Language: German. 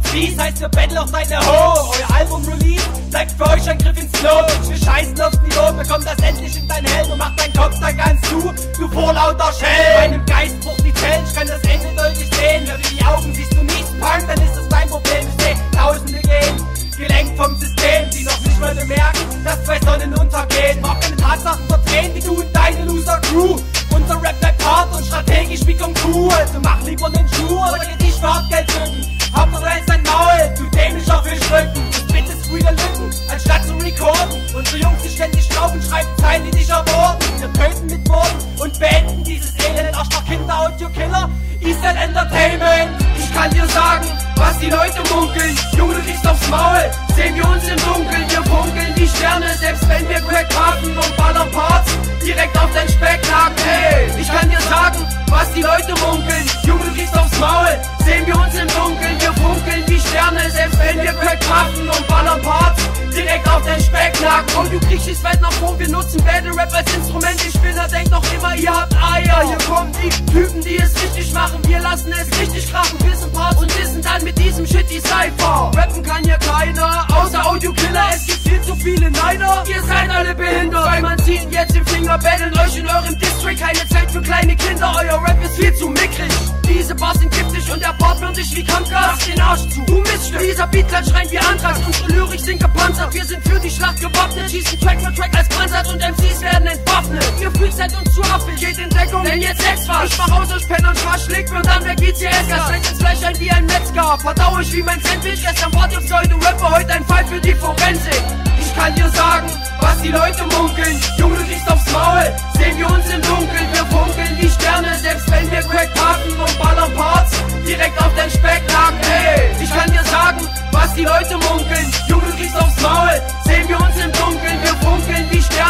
Peace heißt wir betteln auf deine Ho. Euer Album-Release bleibt für euch ein Griff ins Klo. Wir scheißen aufs Niveau, bekommt das endlich in dein Helm und macht deinen Kopf dann ganz zu, du vorlauter Schelm. Meinem Geist brucht die Challenge, kann das Ende deutlich sehen. Hör dir die Augen, siehst du nichts, Punk, dann ist das dein Problem. Ich seh Tausende gehen, gelenkt vom System, die noch nicht mal bemerken, dass zwei Sonnen untergehen. Mach keine Tatsachen verdrehen, wie du und deine Loser-Crew. Unser Rap bleibt hart und strategisch wie Kung Fu. Also mach lieber nen Schuh oder geh dich für Hartgeld drücken. Hauptsache da ist dein Maul, du dämlicher Fischrücken. Du bittest wieder Lücken, anstatt zu recorden. Unsere Jungs, die ständig schnauben, schreiben Zeilen, die dich ermorden. Wir töten mit Worten und beenden dieses Elend. Arschloch Kinder, Audio-Killer, Eastern Entertainment. Ich kann dir sagen, was die Leute munkeln. Junge, du kriegst aufs Maul, sehen wir uns im Dunkeln. Wir funkeln die Sterne, selbst wenn wir Crack haben und ballern Parts direkt auf dein Specknacken. Hey, ich kann dir sagen, was die Leute munkeln. Junge, du kriegst aufs Maul, sehen wir uns im Dunkeln. Wir funkeln die Sterne, selbst wenn wir Crack haben und ballern Parts direkt auf dein Specknacken. Und du kriegst es weit nach vorn, wir nutzen Battle Rap als Instrument. Die Spinner denkt noch immer, ihr habt Eier. Hier kommen die Typen, die es richtig machen. Wir lassen es richtig krachen, wissen Parts und wissen dann mit diesem Shit die Cypher. Rappen kann hier keiner, außer Audio-Killer. Es gibt viel zu viele Niner. Ihr seid alle behindert, weil man zieht jetzt den Finger, battlen euch in eurem District. Keine Zeit für kleine Kinder, euer Rap ist viel zu mickrig. Diese Bars sind giftig und der Part wird dich wie Kampfgas. Mach den Arsch zu, du Miststück. Dieser Beat kann schreien wie Antrax. Unsere Lyrik sind gepanzert, wir sind für die Schlacht gewappnet. Schießen Track für Track als Panzer und MCs werden entwaffnet. Ihr Freaks seid uns zu affig, geht in Deckung, denn jetzt Sexfass. Ich mach aus euch Pen und Schwasch, legt mir dann weg GCS. Gas seid ins Fleisch ein wie ein Metzger, verdau ich wie mein Sandwich. Gestern wart ihr Pseudo-Rapper, heute ein Fall für die Forensik. Ich kann dir sagen, was die Leute munkeln. Junge, du kriegst aufs Maul, sehen wir uns im Dunkeln. Wir funkeln die Sterne, selbst wenn wir Crack haben und ballern Parts direkt auf dein Specknacken. Hey, ich kann dir sagen, was die Leute munkeln. Junge, du kriegst aufs Maul, sehen wir uns im Dunkeln. Wir funkeln die Sterne.